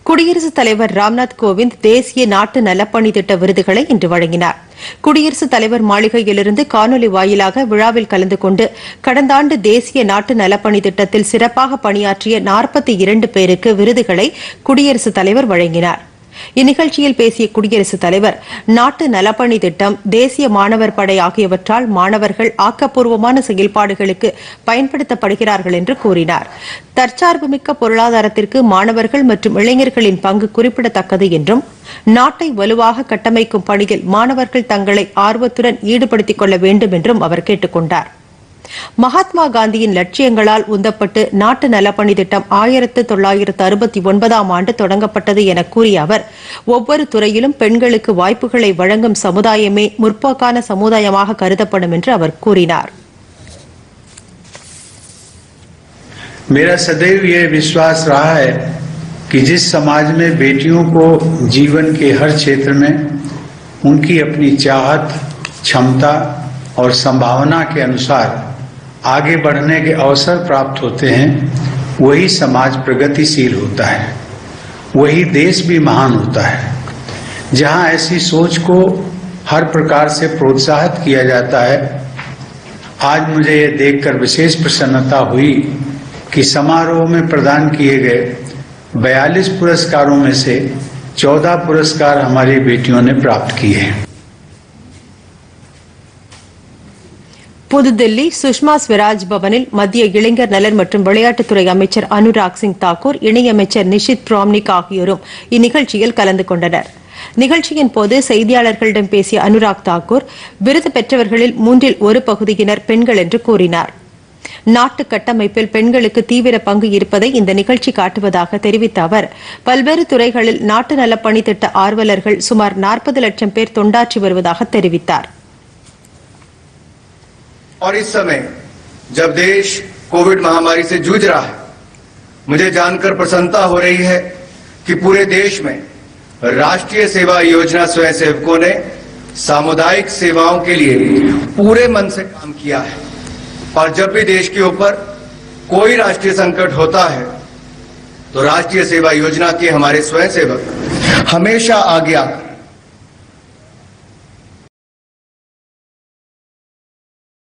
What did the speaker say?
குடியரசுத் தலைவர் ராம்நாத் கோவிந்த் தேசிய நாட்டு நலப்பணி திட்ட விருதுகளை இன்று வழங்கினார். குடியரசுத் தலைவர் மாளிகையிலிருந்து காணொலி வாயிலாக விழாவில் கலந்து கொண்டு கடந்த ஆண்டு தேசிய நாட்டு நலப்பணி திட்டத்தில் சிறப்பாக பணியாற்றிய 42 பேருக்கு விருதுகளை குடியரசுத் தலைவர் வழங்கினார். இந்நிகழ்ச்சியில் பேசிய குடியரசுத் தலைவர், நாட்டு நலப்பணி திட்டம், தேசிய மாணவர் படை ஆகியவற்றால் மாணவர்கள் ஆக்கப்பூர்வமான செயல்பாடுகளுக்கு பயன்படுத்தப்படுகிறார்கள் என்று கூறினார். தற்சார்புமிக்க பொருளாதாரத்திற்கு மாணவர்கள் மற்றும் இளைஞர்களின் பங்கு குறிப்பிடத்தக்கது என்றும், நாட்டை வலுவாக கட்டமைக்கும் பணியில் மாணவர்கள் தங்களை ஆர்வத்துடன் ஈடுபடுத்திக் கொள்ள வேண்டும் என்றும் அவர் கேட்டுக் கொண்டார். மகாத்மா காந்தியின் லட்சியங்களால் உந்தப்பட்டு நாட்டு நலப்பணி திட்டம் 1969ஆம் ஆண்டு தொடங்கப்பட்டது என கூறிய அவர், ஒவ்வொரு துறையிலும் பெண்களுக்கு வாய்ப்புகளை வழங்கும் சமுதாயமே முற்போக்கான சமுதாயமாக கருதப்படும் என்று அவர் கூறினார். मेरा सदैव यह विश्वास रहा है कि जिस समाज में बेटियों को जीवन के हर क्षेत्र में उनकी अपनी चाहत, क्षमता और संभावना के अनुसार आगे बढ़ने के अवसर प्राप्त होते हैं, वही समाज प्रगतिशील होता है, वही देश भी महान होता है. जहां ऐसी सोच को हर प्रकार से प्रोत्साहित किया जाता है, आज मुझे यह देखकर विशेष प्रसन्नता हुई कि समारोह में प्रदान किए गए 42 पुरस्कारों में से 14 पुरस्कार हमारी बेटियों ने प्राप्त किए हैं. புதுதில்லி சுஷ்மா ஸ்வராஜ் பவனில் மத்திய இளைஞர் நலன் மற்றும் விளையாட்டுத்துறை அமைச்சர் அனுராக் சிங் தாக்கூர், இணையமைச்சர் நிஷித் பிராம்னிக் ஆகியோரும் இந்நிகழ்ச்சியில் கலந்து கொண்டனர். நிகழ்ச்சியின் போது செய்தியாளர்களிடம் பேசிய அனுராக் தாக்கூர், விருது பெற்றவர்களில் 1/3 பகுதியினர் பெண்கள் என்று கூறினார். நாட்டு கட்டமைப்பில் பெண்களுக்கு தீவிர பங்கு இருப்பதை இந்த நிகழ்ச்சி காட்டுவதாக தெரிவித்த அவர், பல்வேறு துறைகளில் நாட்டு நலப்பணி திட்ட ஆர்வலர்கள் சுமார் 40 லட்சம் பேர் தொண்டாற்றி வருவதாக தெரிவித்தார். और इस समय जब देश कोविड महामारी से जूझ रहा है, मुझे जानकर प्रसन्नता हो रही है कि पूरे देश में राष्ट्रीय सेवा योजना स्वयंसेवकों ने सामुदायिक सेवाओं के लिए पूरे मन से काम किया है. और जब भी देश के ऊपर कोई राष्ट्रीय संकट होता है तो राष्ट्रीय सेवा योजना के हमारे स्वयंसेवक हमेशा आगे आकर